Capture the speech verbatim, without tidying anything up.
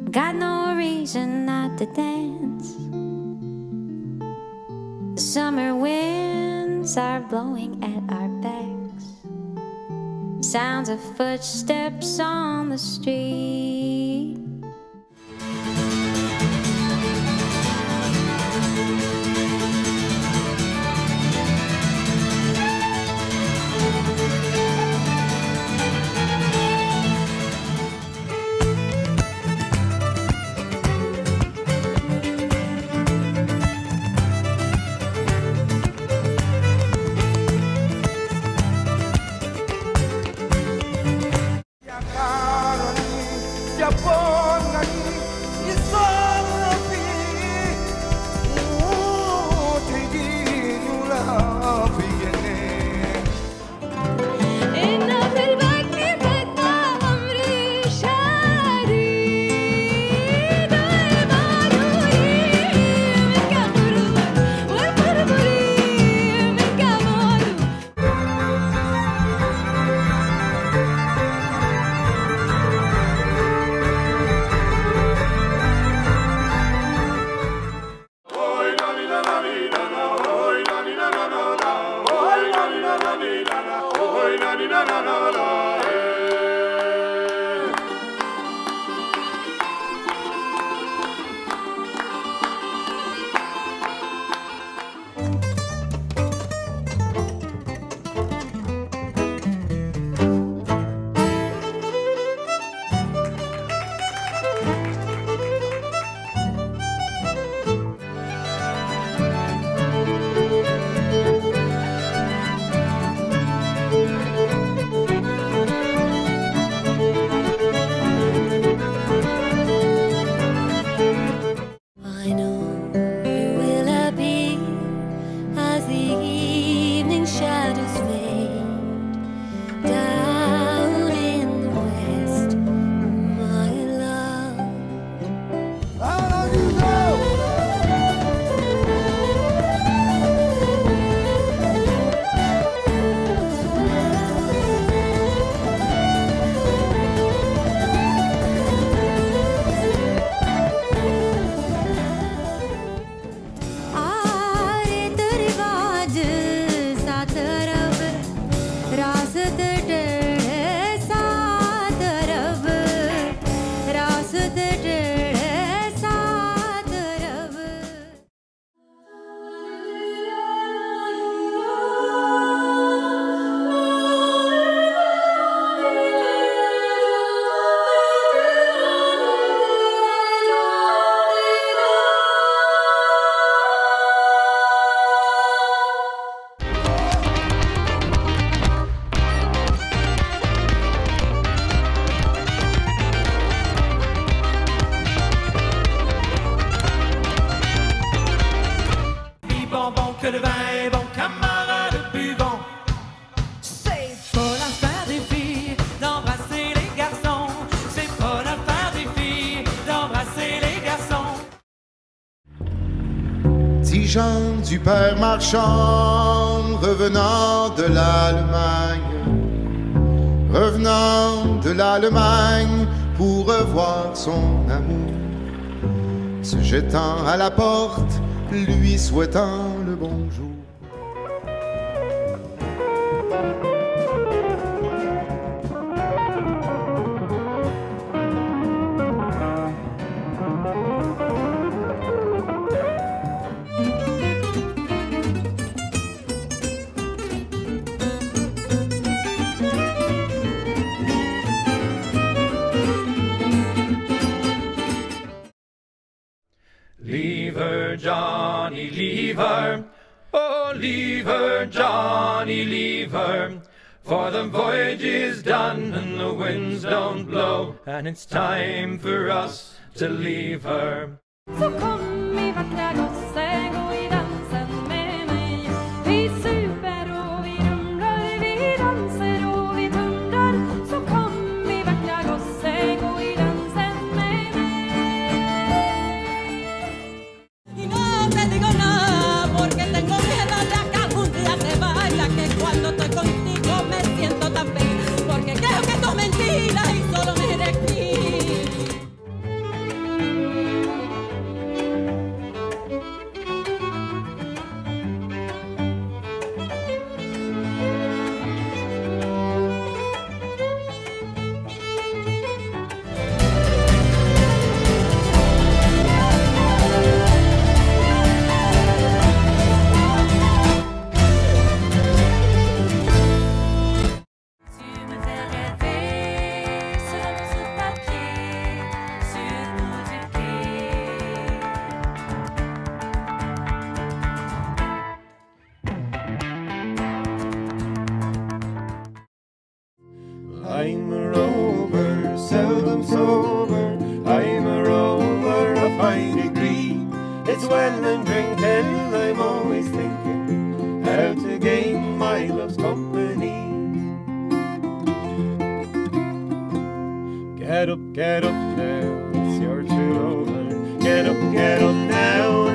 got no reason not to dance. The summer winds are blowing at our backs. Sounds of footsteps on the street. Que le vin est bon, camarade buvant. C'est pas l'affaire des filles d'embrasser les garçons. C'est pas l'affaire des filles d'embrasser les garçons. Dix gens du père marchand revenant de l'Allemagne, revenant de l'Allemagne pour revoir son amour, se jetant à la porte, lui souhaitant le bonjour. Leave her, Johnny, leave her. Oh, leave her, Johnny, leave her. For the voyage is done and the winds don't blow, and it's time for us to leave her. Så kom mi vackra gosse, gå i dansen med mig. Vi super och vi rumlar, vi danser och vi tundrar. Så kom mi vackra gosse, gå i dansen med mig. Y no te digo nada porque tengo miedo de que algún día te vaya, que cuando estoy contigo me siento tan feliz, porque creo que esto es mentira y solo me eres aquí. I'm a rover, seldom sober. I'm a rover of high degree. It's well and drinking, I'm always thinking how to gain my love's company. Get up, get up now, it's your true lover. Get up, get up now,